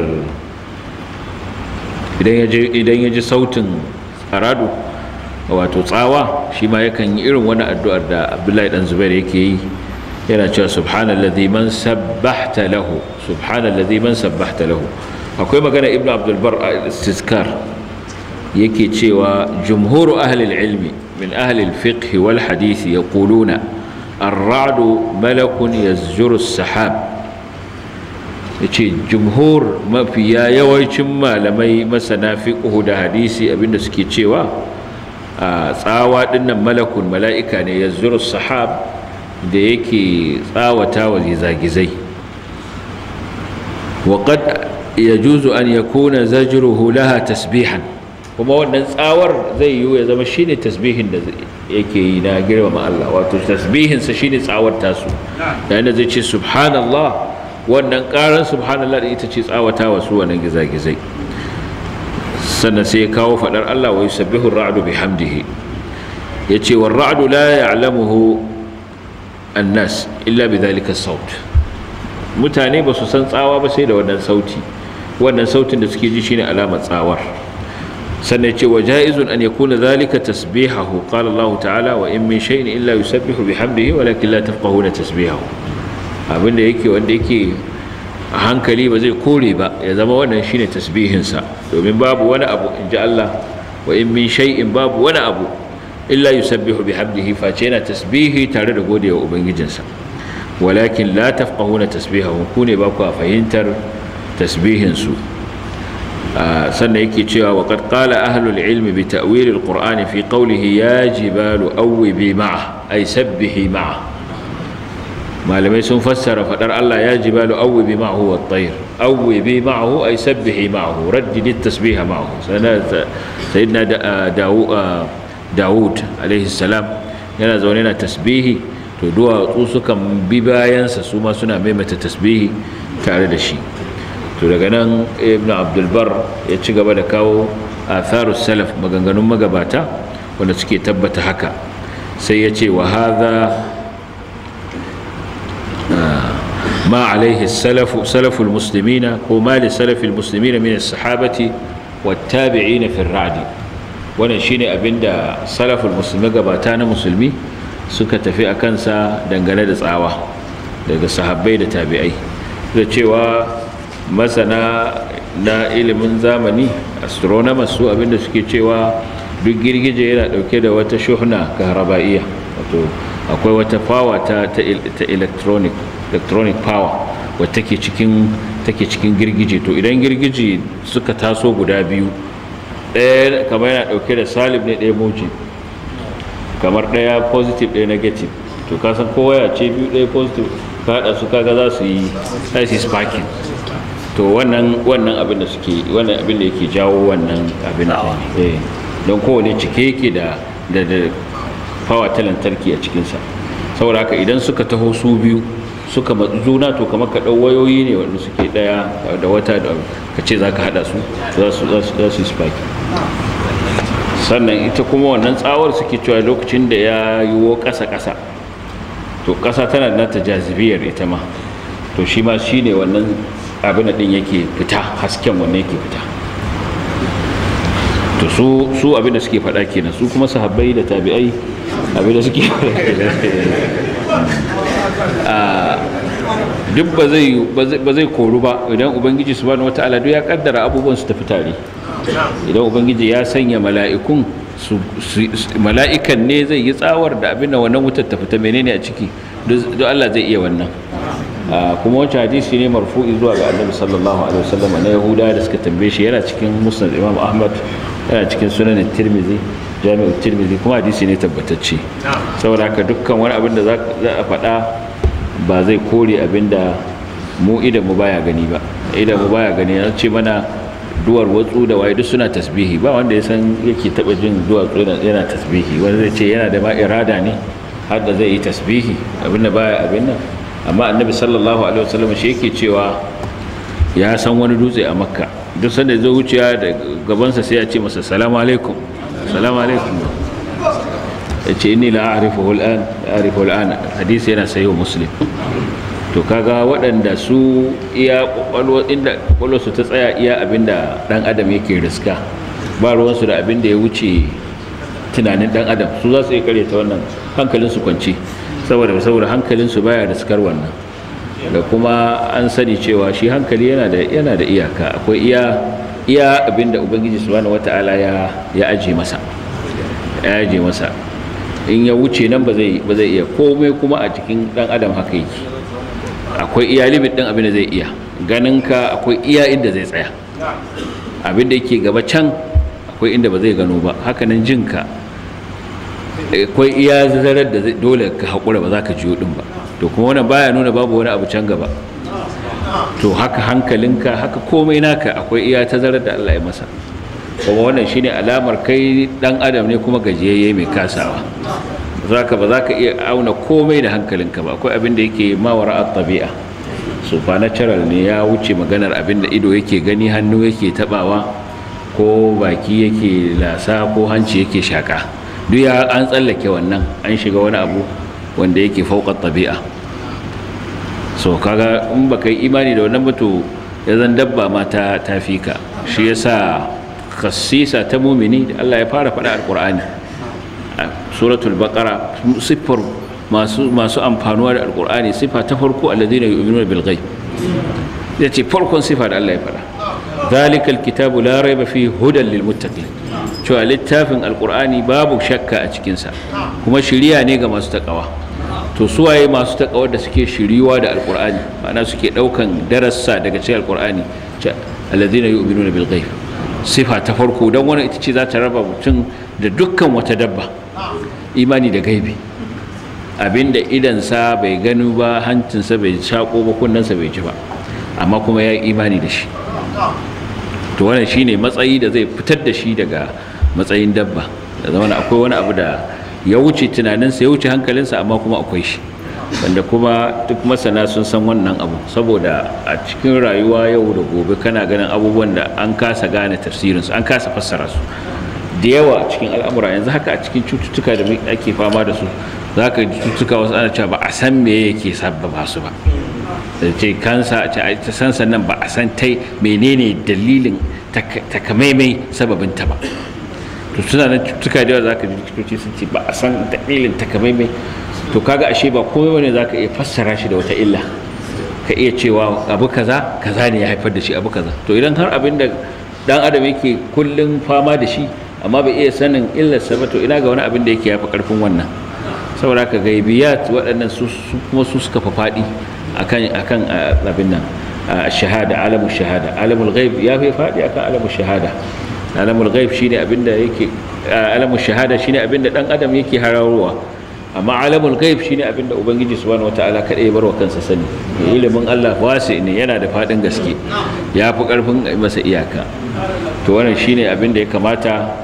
idan ya ji idan ya ji sautin aradu wato tsawa shi ma yakan yi irin wani addu'ar da Abdullahi dan Zubair yake yi yana cewa subhanallazi man sabbahta lahu subhanallazi man sabbahta lahu. akwai magana ibnu abdul bar al-istizkar yake cewa jumhur ahli al-ilmi min ahli al-fiqh wal hadith yaquluna ar-ra'du malakun yazjuru as-sahab. yace jumhur mafiya yawancin malamai masana fiqh da hadisi abinda suke cewa a tsawa dinnan malakun mala'ika ne yazjuru as-sahab da yake tsawata wa gizagizai. wa qad yajuzu an yakuna zajruhu laha tasbihan, kuma wannan tsawar zai yi ya zama shine tasbihin da yake yi na girmama Allah, wato tasbihin sa shine tsawar tasu. yayin da zai ce subhanallah, wannan karan subhanallah da ita ce tsawata wa su wannan gizagizai. sannan sai ya kawo fadar Allah wa yusabbihu ar-ra'du bihamdihi, yace war ra'du la ya'lamuhu an-nas illa bidhalika as-saut. mutane ba su san tsawa ba sai da wannan sauti, wannan sautin da suke ji shine alamar tsawar. sannan yace wa jaizun an yakuna dhalika tasbihahu, qala Allah ta'ala wa in min shay'in illa yusabbihu bihamdihi walakin la tafqahuna tasbihahu. abinda yake wanda yake a hankali ba zai kore ba ya zama wannan shine tasbihinsa, domin babu wani abu inji Allah wa in min shay'in babu wani abu illa yusabbihu bihamdihi face yana tasbihi tare da godewa ubangijinsa, walakin la tafqahuna tasbihahu, ku ne ba ku fahimtar tasbihinsu. sannan yake cewa wa qad qala ahlul ilmi bi ta'wil al-qur'ani fi qawlihi ya jibalu awwibi ma'a ay sabbihi ma'a. malamai sun fassara fadar Allah ya jibalu awwibi ma'ahu wat-tayr, awwibi ma'ahu ay sabbihi ma'ahu, raddid at-tasbiha ma'ahu. sayyidina Dawud alaihi salam yana zaune na tasbihi, to duwatsu sukan bi bayansa su ma suna maimaita tasbihi tare da shi. to daga nan ibn abdul bar ya ci gaba da kawo atharus salaf, maganganun magabata wanda suke tabbata haka. sai ya ce wa hadha ma alaihi salafu salaful muslimina ko ma li salafil muslimina min as-sahabati wat-tabi'ina fi ar-ra'd. wannan shine abinda salaful muslimi gabata na musulmi suka tafi a kansa dangane da tsawa daga sahabbai da tabi'ai, da cewa masana na ilimin zamani astronomers su abinda suke cewa duk girgije yana dauke da wata shuhna kahrabaiya, wato akwai wata power ta ta electronic electronic power wacce take cikin take cikin girgije. to idan girgije suka taso guda biyu, ɗaya kamar yana dauke da salib ne, ɗaya mujib, kamar ɗaya positive ɗaya negative, to ka san kowa ya ce biyu ɗaya positive ka haɗa su kaga za su yi za su yi sparking. to wannan wannan abin da suke wannan abin da yake jawo wannan abin da eh don kowane cike yake da da da power ta lantarki a cikin sa. saboda haka idan suka taho su biyu suka matsu juna, to kamar ka dau wayoyi ne wanda suke daya da wata da ka ce zaka hada su za su za su sparking. sannan ita kuma wannan tsawar suke cewa lokacin da ya yiwo ƙasa-ƙasa, to ƙasa tana da nata jazibiyar ita ma, to shi ma shi ne wannan abin din yake fita, hasken wannan yake fita. to su su abin da suke faɗa kenan, su kuma sahabbai da tabi'ai abin da suke faɗa kenan. duk ba zai ba zai koru ba idan ubangiji subhanahu wataala duk ya kaddara abubuwan su tafi tare. idan ubangiji ya sanya mala'ikun su mala'ikan ne zai yi tsawar da abin da wannan wutar ta fita menene a ciki, duk Allah zai iya wannan. kuma wancan hadisi ne marfu'i zuwa ga Annabi sallallahu alaihi wasallam na Yahuda da suka tambaye shi, yana cikin Musnad Imam Ahmad, yana cikin Sunan Tirmidhi, Jami'u Tirmidhi, kuma hadisi ne tabbatacce. saboda haka dukkan wani abin da za a faɗa ba zai kore abinda mu idan mu baya gani ba. Idan mu baya gani ya ce mana duwar watsu da waye duk suna tasbihi, ba wanda ya san yake taba jin duwatsu yana tasbihi. Wanda zai ce yana da ma irada ne har da zai yi tasbihi abinda baya abin nan. Amma annabi sallallahu alaihi wasallam shi yake cewa ya san wani dutse a makka, duk sanda zai wuciya da gabansa sai ya ce masa salamu alaikum salamu alaikum, ya ce inni la a'rifuhu al'an a'rifuhu al'an. Hadisi yana sayo muslim. To kaga waɗanda su iya kwakwalwa inda kwakwalwa su ta tsaya iya abinda dan adam yake riska, ba ruwansu da abinda ya wuce tunanin dan adam, su za su iya kare ta wannan hankalin su kwanci, saboda saboda hankalin su baya riskar wannan. Da kuma an sani cewa shi hankali yana da yana da iyaka, akwai iya iya abinda ubangiji subhanahu wataala ya ya aje masa ya aje masa in ya wuce nan ba zai ba zai iya komai. Kuma a cikin dan adam haka yake, akwai iya limit din abin da zai iya ganin ka, akwai iya inda zai tsaya, abin da yake gaba can akwai inda ba zai gano ba. Haka nan jinka akwai iya zarar da dole ka haƙura ba za ka jiyo din ba. To kuma wannan baya nuna babu wani abu can gaba. To haka hankalinka, haka komai naka akwai iya tazarar da Allah ya masa. Kuma wannan shine alamar kai dan adam ne kuma gajiyayye mai kasawa. Zaka ba za ka iya auna komai da hankalinka ba. Akwai abin da yake mawara at-tabi'a, supernatural ne, ya wuce maganar abin da ido yake gani, hannu yake tabawa, ko baki yake lasa, ko hanci yake shaka. Duk ya an tsallake wannan, an shiga wani abu wanda yake fauqa at-tabi'a. So kaga in baka yi imani da wannan ba to ya zan dabba ma ta tafika. Shi yasa khassisa ta mu'mini da Allah ya fara faɗa al-Qur'ani. Suratul Baqara sifar masu masu amfanuwa da Al-Qur'ani, sifa ta farko alladhina yu'minuna bil ghaib. Yace farkon sifa da Allah ya fara. Zalikal kitabu la raiba fihi hudan lil muttaqin. Cewa littafin Al-Qur'ani babu shakka a cikin sa, kuma shiriya ne ga masu takawa. To suwaye masu takawar da suke shiriwa da Al-Qur'ani, ma'ana suke daukan darasa daga cikin Al-Qur'ani, alladhina yu'minuna bil ghaib. Sifa ta farko, dan wannan ita ce za ta raba mutum da dukkan wata dabba. Imani da gaibi, abinda idansa bai gani ba, hancinsa bai shako ba, kunnensa bai ji ba, amma kuma ya yi imani da shi. To wannan shine matsayi da zai fitar da shi daga matsayin dabba, da zama akwai wani abu da ya wuce tunaninsa, ya wuce hankalinsa, amma kuma akwai shi, wanda kuma duk masana sun san wannan abu. Saboda a cikin rayuwa yau da gobe kana ganin abubuwan da an kasa gane tafsirinsu, an kasa fassara su da yawa a cikin al'amura. Yanzu haka a cikin cututtuka da ake fama da su, za ka ji cututtuka wasu ana cewa ba a san me yake sabbaba su ba. Da ce kansa, a ce ta san sannan ba a san tai menene dalilin takamaimai sababin ta ba. To suna nan cututtuka da yawa za ka ji likitoci sun ce ba a san dalilin takamaimai. To kaga ashe ba komai wani za ka iya fassara shi da wata illa, ka iya cewa abu kaza kaza ne ya haifar da shi abu kaza. To idan har abin da dan adam yake kullum fama da shi amma bai iya sanin illarsa ba, to ina ga wani abin da yake yafi karfin wannan. Saboda ka gaibiyat waɗannan su kuma su suka fa faɗi akan akan abin nan shahada, alamul shahada. Alamul ghaib ya fi faɗi akan alamul shahada. Alamul ghaib shine abin da yake, alamul shahada shine abin da dan adam yake hararowa, amma alamul ghaib shine abin da ubangiji subhanahu wataala kadai ya barwa kansa sani. Ilimin Allah wasi ne, yana da faɗin gaske, ya fi karfin masa iyaka. To wannan shine abin da ya kamata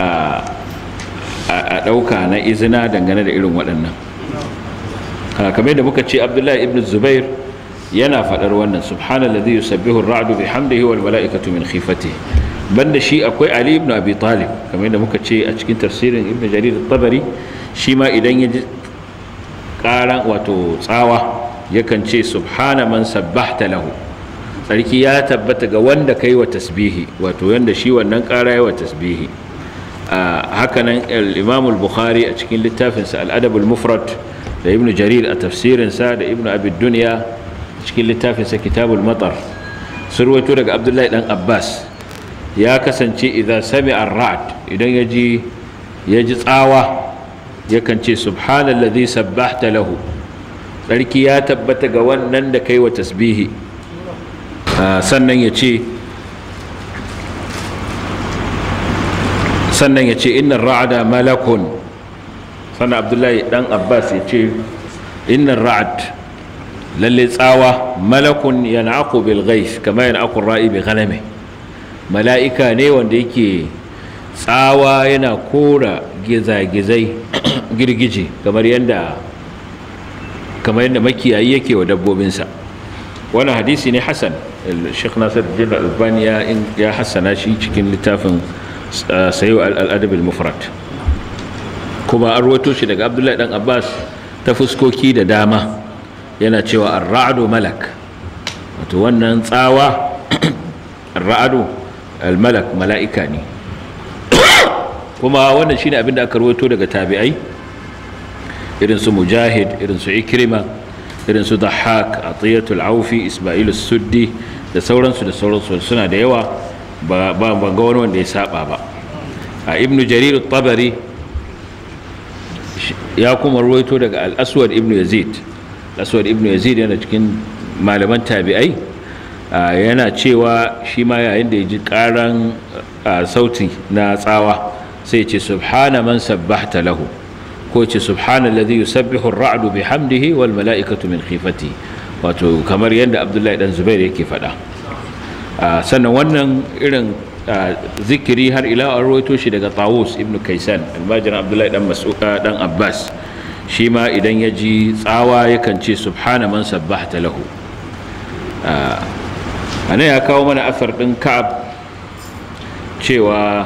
a ɗauka na izina dangane da irin waɗannan. Kamar da muka ce Abdullahi ibn Zubair yana faɗar wannan, subhanallazi yusabbihu ar-ra'du bihamdihi wal mala'ikatu min khifatihi. Banda shi akwai Ali ibn Abi Talib, kamar da muka ce a cikin tafsirin Ibn Jarir at-Tabari, shi ma idan ya ji ƙaran wato tsawa yakan ce subhana man sabbahta lahu. Sarki ya tabbata ga wanda kai wa tasbihi, wato yanda shi wannan ƙara ya wa tasbihi. Hakanan al-Imam al-Bukhari a cikin littafinsa al-Adab al-Mufrad, da Ibn Jarir a tafsirinsa, da Ibn Abi Dunya a cikin littafinsa Kitab al-Matar, sun rawaito daga Abdullahi dan Abbas ya kasance idza sami'a ar-ra'd, idan yaji yaji tsawa yakan ce subhanallazi sabbahta lahu. Sarki ya tabbata ga wannan da kai wa tasbihi. Sannan ya ce sannan ya ce innar ra'ada malakun. Sannan Abdullahi dan Abbas ya ce innar ra'ad, lalle tsawa malakun yan'aqu bil ghayth kama yan'aqu ar-ra'i bi ghanami, mala'ika ne wanda yake tsawa yana kora gizagizai girgije kamar yadda kamar yadda makiyayi yake wa dabbobinsa. wannan hadisi ne hasan. Sheikh Nasiruddin Al-Albani ya hassana shi cikin littafin Sahih al-Adab al-Mufrad, kuma an rawaito shi daga Abdullahi dan Abbas ta fuskoki da dama, yana cewa ar-ra'du malak, wato wannan tsawa ar-ra'du al-malak mala'ika ne. kuma wannan shine abin da aka rawaito daga tabi'ai irin su Mujahid, irin su Ikrima, irin su Dhahhak, Atiyatul Aufi, Isma'il as-Suddi da sauransu da sauransu suna da yawa, ba ba ga wani wanda ya saba ba. a Ibn Jarir at-Tabari ya kuma rawaito daga Al-Aswad ibn Yazid. Al-Aswad ibn Yazid yana cikin malaman tabi'ai, yana cewa shi ma yayin da ya ji karan sauti na tsawa sai ce subhana man sabbahta lahu, ko ce subhanalladhi yusabbihu ar-ra'du bihamdihi wal mala'ikatu min khifatihi, wato kamar yadda Abdullahi dan Zubair yake faɗa. sannan wannan irin zikiri har ila an rawaito shi daga Tawus ibn Kaysan, almajirin Abdullahi dan Mas'ud dan Abbas, shi ma idan ya ji tsawa yakan ce subhana man sabbahta lahu. ana ya kawo mana asar din Ka'ab cewa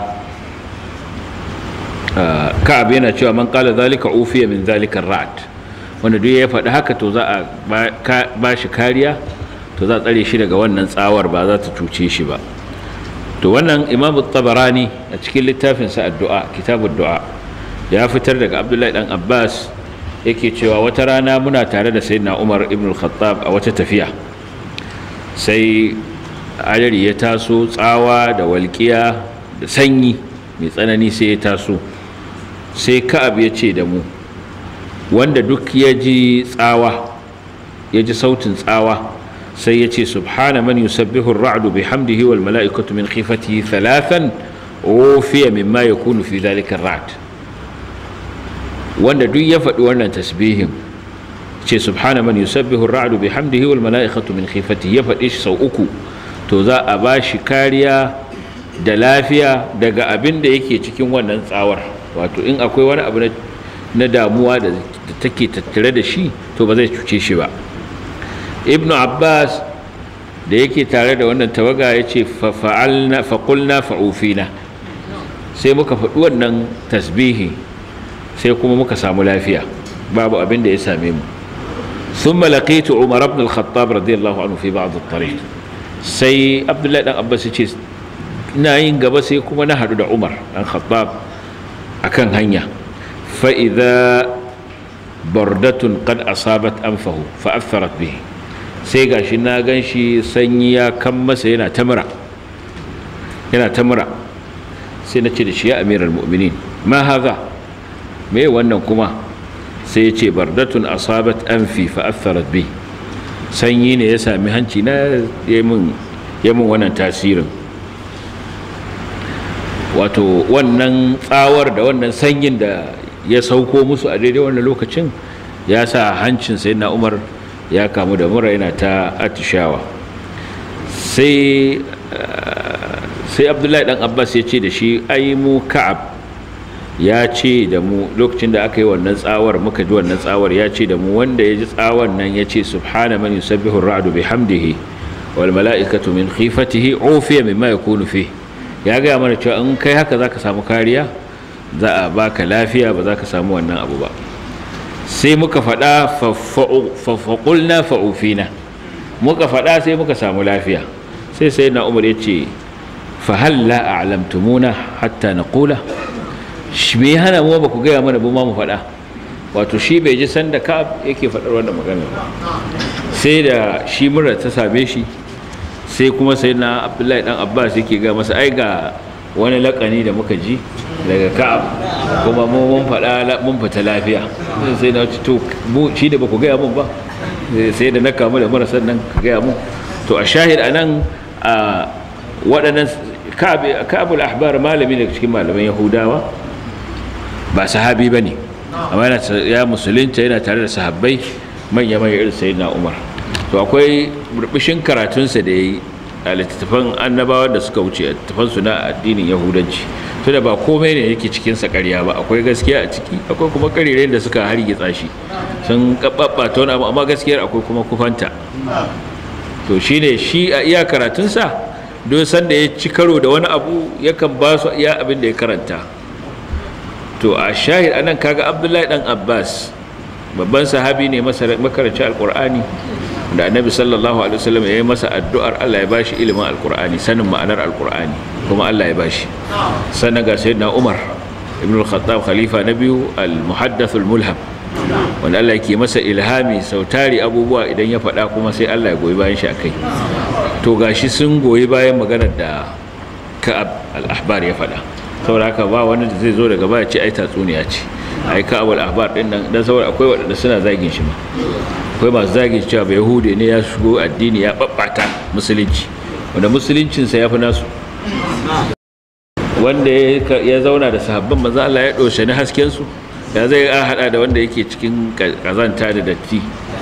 Ka'ab yana cewa man qala zalika ufiya min zalika ar-ra'd, wanda duk ya faɗi haka to za a ba shi kariya, to za a tsare shi daga wannan tsawar, ba za ta cuce shi ba. to wannan Imam Tabarani a cikin littafinsa addu'a kitabud du'a ya fitar daga Abdullahi dan Abbas yake cewa wata rana muna tare da Sayyidina Umar ibn al-Khattab a wata tafiya, sai ajari ya taso, tsawa da walƙiya da sanyi mai tsanani sai ya taso. sai Ka'ab ya ce da mu, wanda duk ya ji tsawa, ya ji sautin tsawa, sai ya ce subhana man yusabbihu ar-ra'du bihamdihi wal mala'ikatu min khifatihi thalathan ufiya mimma yakunu fi dhalika ar-ra'd. wanda duk ya faɗi wannan tasbihin, ce subhana man yusabbihu ar-ra'du bihamdihi wal mala'ikatu min khifatihi, ya faɗi shi sau uku, to za a ba shi kariya da lafiya daga abin da yake cikin wannan tsawar. wato in akwai wani abu na damuwa da take tattare da shi, to ba zai cuce shi ba. Ibn Abbas da yake tare da wannan tawaga ya ce fa'alna faqulna fa'ufina, sai muka faɗi wannan tasbihi, sai kuma muka samu lafiya, babu abin da ya same mu. thumma laqitu Umar ibn al-Khattab radiyallahu anhu fi ba'd at-tariq, sai Abdullahi dan Abbas ya ce ina yin gaba sai kuma na haɗu da Umar dan Khattab akan hanya, fa idza bardatun qad asabat anfahu fa atharat bihi, sai gashi na ganshi sanyi ya kan masa, yana tamura yana tamura sai na ce da shi, ya amiral mu'minin ma haza, me wannan kuma? sai ya ce bardatun asabat anfi fa atharat bihi, sanyi ne ya sami hanci na yamin yamin wannan tasirin. wato wannan tsawar da wannan sanyin da ya sauko musu a daidai wannan lokacin ya sa hancin sayyidina Umar ya kamu da mura, yana ta atishawa. sai sai Abdullahi dan Abbas ya ce da shi, ai mu Ka'ab ya ce da mu lokacin da aka yi wannan tsawar, muka ji wannan tsawar, ya ce da mu wanda ya ji tsawar nan ya ce subhana man yusabbihu ar-ra'du bihamdihi wal mala'ikatu min khifatihi ufiya mimma yakunu fihi, ya gaya mana cewa in kai haka za ka samu kariya, za a baka lafiya, ba za ka samu wannan abu ba. sai muka faɗa faƙulna fa'ufina, muka faɗa sai muka samu lafiya. sai sai na Umar ya ce fahalla a'lamtumuna hatta naqula, shi me hana mu ba ku gaya mana ba ma mu faɗa? wato shi bai ji sanda Ka'ab yake faɗar wannan magana ba, sai da shi mura ta same shi, sai kuma sai na Abdullahi dan Abbas yake ga masa, ai ga wani lakani da muka ji daga Ka'ab, kuma mu mun faɗa mun fita lafiya. sai na ce to mu shi da baku gaya mun ba, sai da na kamu da mara sannan ka gaya mun. to a shahid anan a waɗannan Ka'abul Ahbar malami daga cikin malaman Yahudawa, ba sahabi bane, amma ya musulunta, yana tare da sahabbai manya manya irin sayyidina Umar. to akwai burbushin karatunsa da yayi a littattafan annabawa da suka wuce a littattafan su na addinin yahudanci to da ba komai ne yake cikin sa ƙarya ba, akwai gaskiya a ciki, akwai kuma ƙarirai da suka hargitsa shi sun kabbaba to amma gaskiyar akwai kuma kufanta. To shine shi a iya karatunsa don sanda ya ci karo da wani abu yakan ba su iya abin da ya karanta. To a shahid anan kaga Abdullahi dan Abbas babban sahabi ne makarancin alkur'ani da annabi sallallahu alaihi wasallam ya yi masa addu'ar Allah ya bashi ilimin alkur'ani, sanin ma'anar alkur'ani kuma Allah ya bashi. Sannan ga sayyidina Umar ibn al-Khattab khalifa na biyu al-muhaddath al-mulham wanda Allah yake masa ilhami sautari abubuwa idan ya faɗa kuma sai Allah ya goyi bayan shi akai. To gashi sun goyi bayan maganar da Ka'ab al-Ahbar ya faɗa, saboda haka ba wani da zai zo daga baya ce ai tatsuniya ce, ai Ka'ab al-Ahbar din nan dan saboda akwai waɗanda suna zagin shi ma, akwai masu zagin cewa ba Yahudi ne ya shigo addini ya babbata musulunci wanda musuluncinsa ya fi nasu, wanda ya zauna da sahabban manzo Allah ya doshe ni hasken su ya zai a hada da wanda yake cikin kazanta da datti.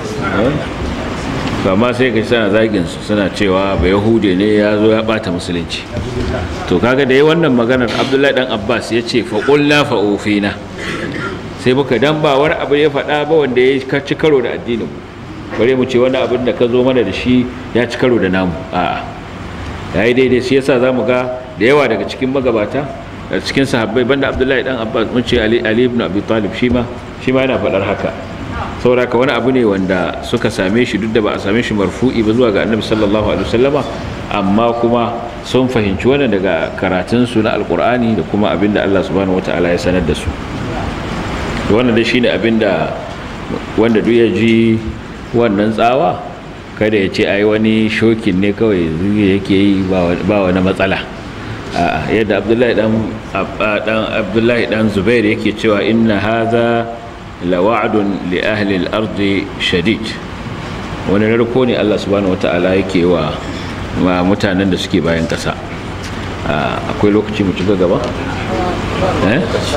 Amma sai ga suna zagin su suna cewa ba Yahudi ne ya zo ya bata musulunci. To kaga da yi wannan maganar Abdullahi dan Abbas ya ce fa qulna fa ufina, sai muka dan ba wani abu ya faɗa ba wanda ya ci karo da addinin mu, bare mu ce wani abin da ka zo mana da shi ya ci karo da namu, a'a yayi daidai. Shi yasa zamu ga da yawa daga cikin magabata da cikin sahabbai banda Abdullahi dan Abbas mun ce Ali Ali ibn Abi Talib shi ma shi ma yana faɗar haka, saboda ka wani abu ne wanda suka same shi duk da ba a same shi marfu'i ba zuwa ga Annabi sallallahu alaihi wasallama, amma kuma sun fahimci wannan daga karatun su na Alqur'ani da kuma abinda Allah subhanahu wataala ya sanar da su. Wannan dai shine abinda wanda duk ya ji wannan tsawa kada ya ce ai wani shokin ne kawai yake yi ba wani matsala. Yadda Abdullahi dan Abdullahi dan Zubair yake cewa inna hadha lawa'dun li ahli al-ardi shadid, wani narko ne Allah subhanahu wataala yake wa mutanen da suke bayan kasa. Akwai lokaci mu ci gaba eh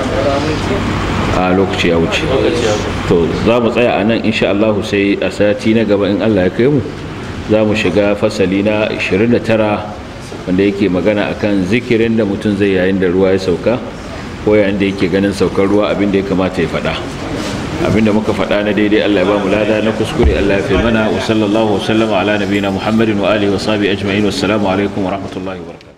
a lokaci ya wuce, to za mu tsaya a nan insha Allah, sai a sati na gaba in Allah ya kai mu za mu shiga fasali na ashirin da tara wanda yake magana akan zikirin da mutum zai yayin da ruwa ya sauka ko yayin da yake ganin saukar ruwa, abin da ya kamata ya faɗa. Abin da muka faɗa na daidai Allah ya ba mu lada, na kuskure Allah ya fi mana. Wa sallallahu wa sallama ala nabiyina Muhammadin wa alihi wa sahbihi ajma'in. Wassalamu alaikum wa rahmatullahi wa barakatuh.